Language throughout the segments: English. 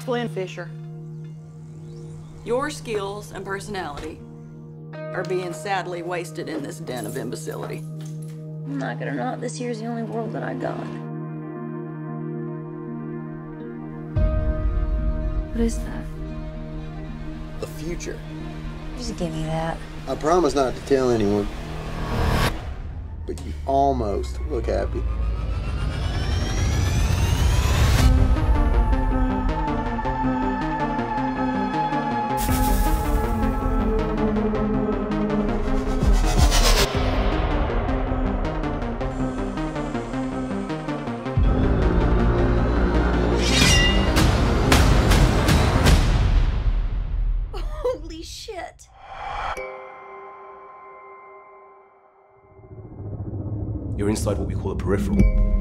Glenn Fisher, your skills and personality are being sadly wasted in this den of imbecility. Like it or not, this year's the only world that I got. What is that? The future. Just give me that. I promise not to tell anyone. But you almost look happy. Holy shit. You're inside what we call a peripheral.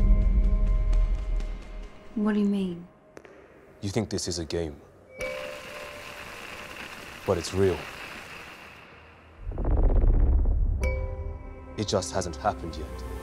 What do you mean? You think this is a game, but it's real. It just hasn't happened yet.